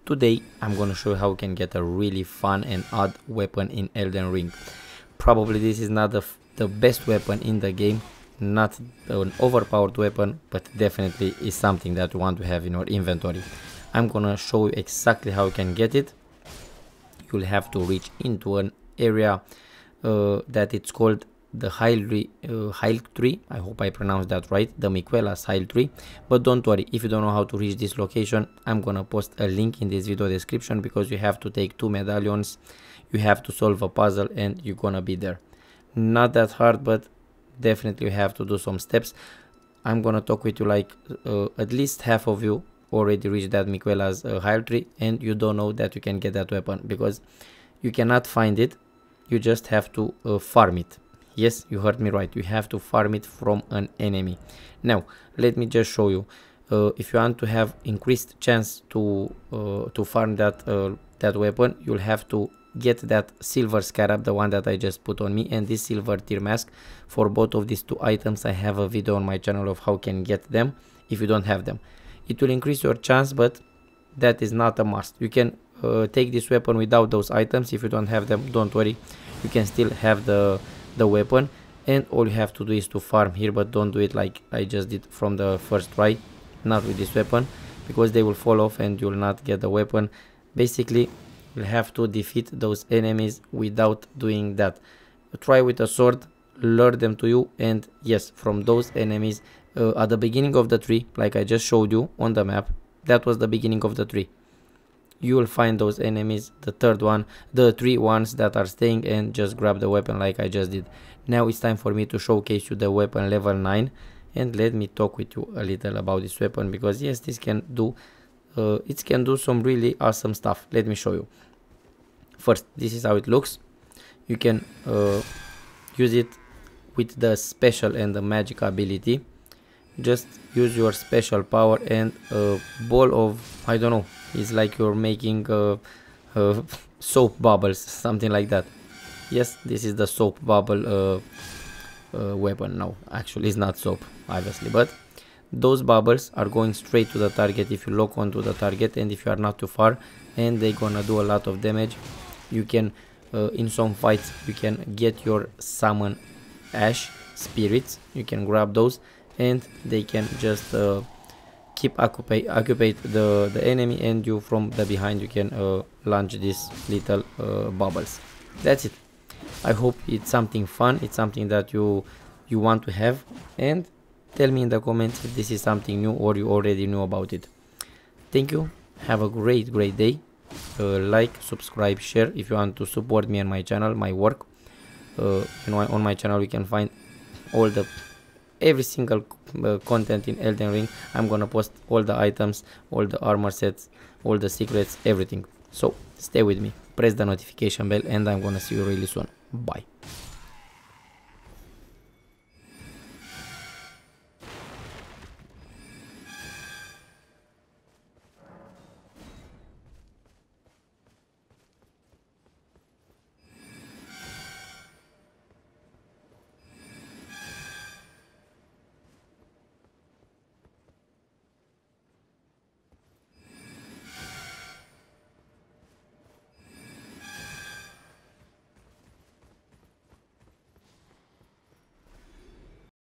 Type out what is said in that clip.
Today I'm gonna show you how you can get a really fun and odd weapon in Elden Ring. Probably this is not the best weapon in the game, not an overpowered weapon, but definitely is something that you want to have in your inventory. I'm gonna show you exactly how you can get it. You'll have to reach into an area that it's called the Hyl tree. I hope I pronounced that right, the Miquella's Hyl tree. But don't worry, if you don't know how to reach this location, I'm gonna post a link in this video description, because you have to take 2 medallions, you have to solve a puzzle, and you're gonna be there. Not that hard, but definitely you have to do some steps. I'm gonna talk with you like at least half of you already reached that Miquella's Hyl tree, and you don't know that you can get that weapon because you cannot find it. You just have to farm it. Yes, you heard me right, you have to farm it from an enemy. Now let me just show you. If you want to have increased chance to farm that weapon, you'll have to get that silver scarab, the one that I just put on me, and this silver tear mask. For both of these 2 items I have a video on my channel of how you can get them if you don't have them. It will increase your chance, but that is not a must. You can take this weapon without those items. If you don't have them, don't worry, you can still have the weapon, and all you have to do is to farm here, but don't do it like I just did from the first try, not with this weapon, because they will fall off and you will not get the weapon. Basically you'll have to defeat those enemies without doing that. Try with a sword, lure them to you, and yes, from those enemies at the beginning of the tree, like I just showed you on the map, that was the beginning of the tree. You will find those enemies, the 3 ones that are staying, and just grab the weapon like I just did. Now it's time for me to showcase you the weapon level 9, and let me talk with you a little about this weapon, because yes, this can do it can do some really awesome stuff. Let me show you. First, this is how it looks. You can use it with the special and the magic ability. Just use your special power, and a ball of, I don't know, it's like you're making soap bubbles, something like that. Yes, this is the soap bubble weapon. No, actually it's not soap, obviously, but those bubbles are going straight to the target if you lock onto the target, and if you are not too far, and they're gonna do a lot of damage. You can in some fights you can get your summon ash spirits, you can grab those, and they can just keep occupy the enemy, and you from the behind you can launch these little bubbles. That's it. I hope it's something fun, it's something that you want to have, and tell me in the comments if this is something new or you already knew about it. Thank you, have a great day. Like, subscribe, share if you want to support me and my channel, my work. You know, on my channel you can find all every single content in Elden Ring. I'm gonna post all the items, all the armor sets, all the secrets, everything. So stay with me, press the notification bell, and I'm gonna see you really soon. Bye.